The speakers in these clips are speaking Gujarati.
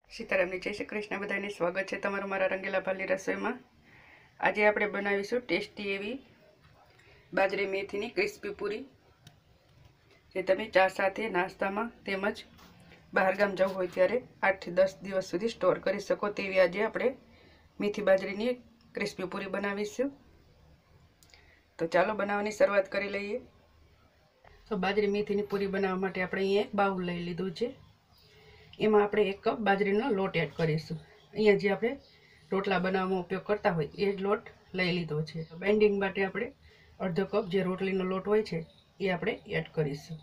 સીતારામની જય શ્રી કૃષ્ણ બધાને સ્વાગત છે તમારું મારા રંગીલા ભાલની રસોઈમાં। આજે આપણે બનાવીશું ટેસ્ટી એવી બાજરી મેથીની ક્રિસ્પી પૂરી, જે તમે ચા સાથે નાસ્તામાં તેમજ બહારગામ જવું હોય ત્યારે 8 થી 10 દિવસ સુધી સ્ટોર કરી શકો તેવી આજે આપણે મેથી બાજરીની ક્રિસ્પી પૂરી બનાવીશું। તો ચાલો બનાવવાની શરૂઆત કરી લઈએ। તો બાજરી મેથીની પૂરી બનાવવા માટે આપણે અહીંયા એક બાઉલ લઈ લીધું છે। એમાં આપણે 1 કપ બાજરીનો લોટ એડ કરીશું। અહીંયા જે આપણે રોટલા બનાવવામાં ઉપયોગ કરતા હોય એ જ લોટ લઈ લીધો છે। બાઇન્ડિંગ માટે આપણે અડધો કપ જે રોટલીનો લોટ હોય છે એ આપણે એડ કરીશું।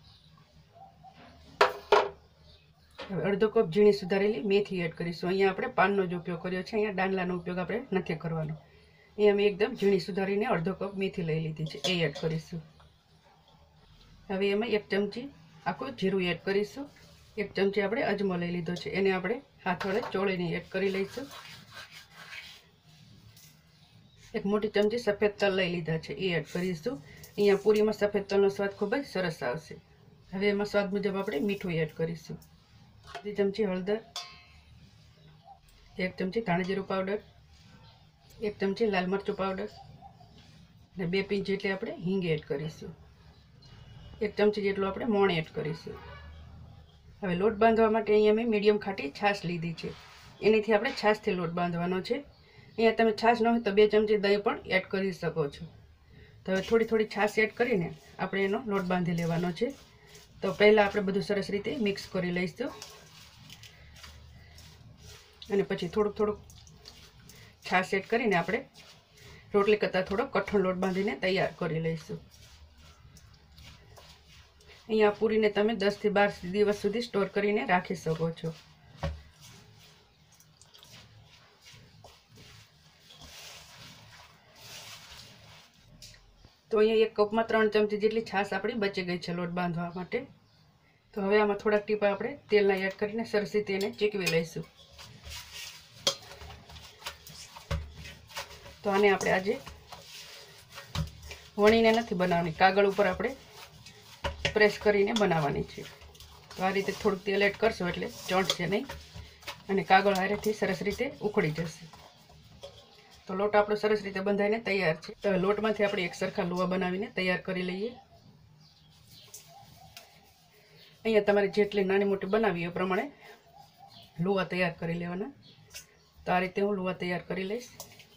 હવે અડધો કપ ઝીણી સુધારેલી મેથી એડ કરીશું। અહીંયા આપણે પાનનો જ ઉપયોગ કર્યો છે, અહીંયા દાંડલાનો ઉપયોગ આપણે નથી કરવાનો। અહીંયા મેં એકદમ ઝીણી સુધારીને અડધો કપ મેથી લઈ લીધી છે, એ એડ કરીશું। હવે એમાં 1 ચમચી આખું જીરું એડ કરીશું। 1 ચમચી આપણે અજમો લઈ લીધો છે, એને આપણે હાથ વડે ચોળીને એડ કરી લઈશું। 1 મોટી ચમચી સફેદ તલ લઈ લીધા છે, એ એડ કરીશું। અહીંયા પૂરીમાં સફેદ તલનો સ્વાદ ખૂબ જ સરસ આવશે। હવે એમાં સ્વાદ મુજબ આપણે મીઠું એડ કરીશું। 2 ચમચી હળદર, 1 ચમચી ધાણાજીરું પાવડર, 1 ચમચી લાલ મરચું પાવડર અને 2 પિંચ જેટલી આપણે હિંગ એડ કરીશું। 1 ચમચી જેટલું આપણે મોણ એડ કરીશું। હવે લોટ બાંધવા માટે અહીંયા મેં મીડિયમ ખાટી છાશ લીધી છે, એનીથી આપણે છાશથી લોટ બાંધવાનો છે। અહીંયા તમે છાશ ન હોય તો 2 ચમચી દહીં પણ એડ કરી શકો છો। તો હવે થોડી થોડી છાશ એડ કરીને આપણે એનો લોટ બાંધી લેવાનો છે। તો પહેલાં આપણે બધું સરસ રીતે મિક્સ કરી લઈશું અને પછી થોડુંક થોડુંક છાશ એડ કરીને આપણે રોટલી કરતાં થોડો કઠણ લોટ બાંધીને તૈયાર કરી લઈશું। અહીંયા પૂરીને તમે 10 થી 12 દિવસ સુધી સ્ટોર કરીને રાખી શકો છો। તો અહીંયા 1 કપમાં 3 ચમચી જેટલી છાશ આપણી બચી ગઈ છે લોટ બાંધવા માટે। તો હવે આમાં થોડાક ટીપા આપણે તેલના એડ કરીને સરસ રીતે એને ચીકવી લઈશું। તો આને આપણે આજે વણીને નથી બનાવવાની, કાગળ ઉપર આપણે પ્રેસ કરીને બનાવવાની છે। તો આ રીતે થોડુંક તેલ એડ કરશો એટલે ચોંટશે નહીં અને કાગળ હારેથી સરસ રીતે ઉખડી જશે। તો લોટ આપણો સરસ રીતે બંધાઈને તૈયાર છે। તો લોટમાંથી આપણે એક સરખા લુવા બનાવીને તૈયાર કરી લઈએ। અહીંયા તમારે જેટલી નાની મોટી બનાવી એ પ્રમાણે લુવા તૈયાર કરી લેવાના। તો આ રીતે હું લુવા તૈયાર કરી લઈશ।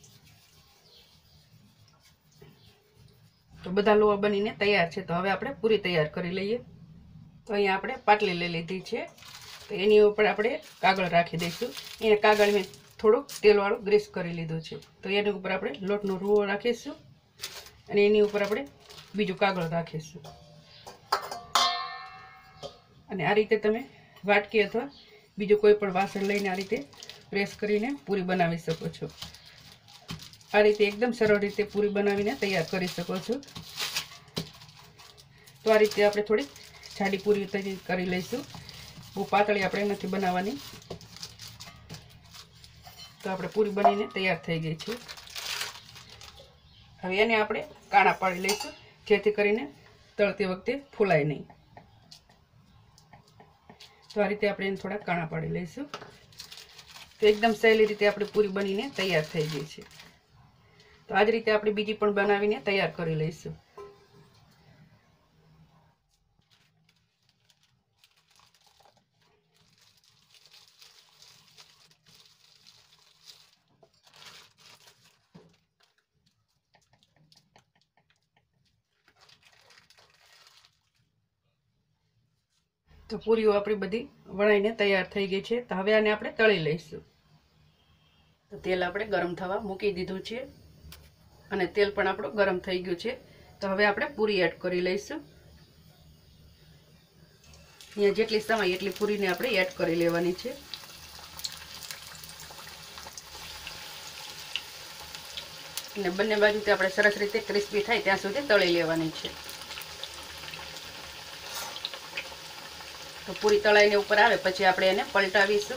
તો બધા લુવા બનીને તૈયાર છે। તો હવે આપણે પૂરી તૈયાર કરી લઈએ। તો અહીંયા આપણે પાટલી લઈ લીધી છે, તો એની ઉપર આપણે કાગળ રાખી દઈશું। અહીંયા કાગળ મેં થોડુંક તેલવાળું ગ્રીસ કરી લીધું છે, તો એની ઉપર આપણે લોટનો રૂવો રાખીશું અને એની ઉપર આપણે બીજું કાગળ રાખીશું અને આ રીતે તમે વાટકી અથવા બીજું કોઈ પણ વાસણ લઈને આ રીતે પ્રેસ કરીને પૂરી બનાવી શકો છો। આ રીતે એકદમ સરળ રીતે પૂરી બનાવીને તૈયાર કરી શકો છો। તો આ રીતે આપણે થોડી જાડી પૂરી તૈયાર કરી લઈશું, બહુ પાતળી આપણે નથી બનાવવાની। તો આપણે પૂરી બનીને તૈયાર થઈ ગઈ છે। હવે એને આપણે કાણા પાડી લઈશું, જેથી કરીને તળતી વખતે ફૂલાય નહીં। તો આ રીતે આપણે એને થોડા કાણા પાડી લઈશું। તો એકદમ સહેલી રીતે આપણી પૂરી બનીને તૈયાર થઈ ગઈ છે। તો આ જ રીતે આપણે બીજી પણ બનાવીને તૈયાર કરી લઈશું। તો પૂરીઓ આપણી બધી વણાઈને તૈયાર થઈ ગઈ છે। તો હવે આને આપણે તળી લઈશું। તો તેલ આપણે ગરમ થવા મૂકી દીધું છે અને તેલ પણ આપણું ગરમ થઈ ગયું છે। તો હવે આપણે પૂરી એડ કરી લઈશું। અહીંયા જેટલી સમય એટલી પૂરીને આપણે એડ કરી લેવાની છે। અને બંને બાજુથી આપણે સરસ રીતે ક્રિસ્પી થાય ત્યાં સુધી તળી લેવાની છે। તો પૂરી તળાઈને ઉપર આવે પછી આપણે એને પલટાવીશું।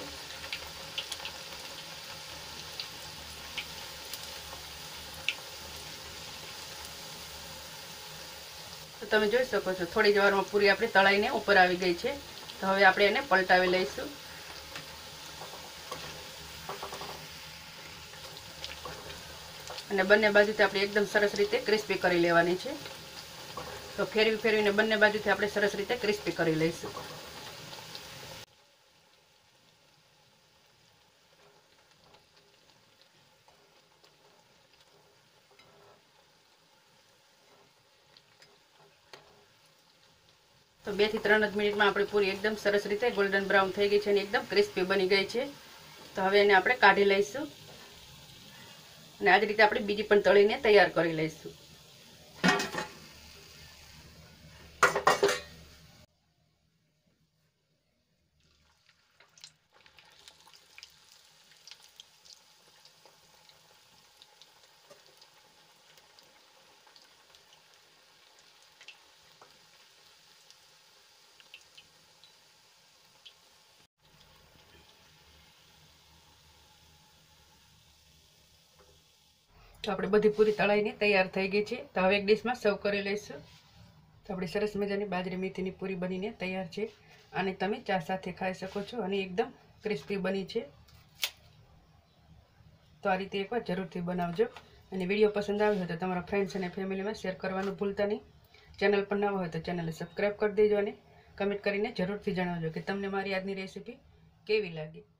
તો તમે જોઈ શકો છો થોડી જ વારમાં પૂરી આપણી તળાઈને ઉપર આવી ગઈ છે। તો હવે આપણે એને પલટાવી લઈશું। અને બંને બાજુથી આપણે એકદમ સરસ રીતે ક્રિસ્પી કરી લેવાની છે. તો ફેરવીને બંને બાજુથી આપણે સરસ રીતે ક્રિસ્પી કરી લઈશું. તો 2 થી 3 જ મિનિટમાં આપણી પૂરી એકદમ સરસ રીતે ગોલ્ડન બ્રાઉન થઈ ગઈ છે અને એકદમ ક્રિસ્પી બની ગઈ છે. તો હવે એને આપણે કાઢી લઈશું અને આ જ રીતે આપણે બીજી પણ તળીને તૈયાર કરી લઈશું. તો આપણે બધી પૂરી તળાઈને તૈયાર થઈ ગઈ છે. તો હવે એક ડીશમાં સર્વ કરી લઈશું. તો આપણી સરસ મજાની બાજરી મેથીની પૂરી બનીને તૈયાર છે. અને તમે ચા સાથે ખાઈ શકો છો અને એકદમ ક્રિસ્પી બની છે. તો આ રીતે એકવાર જરૂરથી બનાવજો. અને વિડીયો પસંદ આવ્યો હોય તો તમારા ફ્રેન્ડ્સ અને ફેમિલીમાં શેર કરવાનું ભૂલતા નહીં. ચેનલ પર નવા હોય તો ચેનલને સબસ્ક્રાઈબ કરી દેજો અને કમેન્ટ કરીને જરૂરથી જણાવજો કે તમને મારી આજની રેસીપી કેવી લાગી.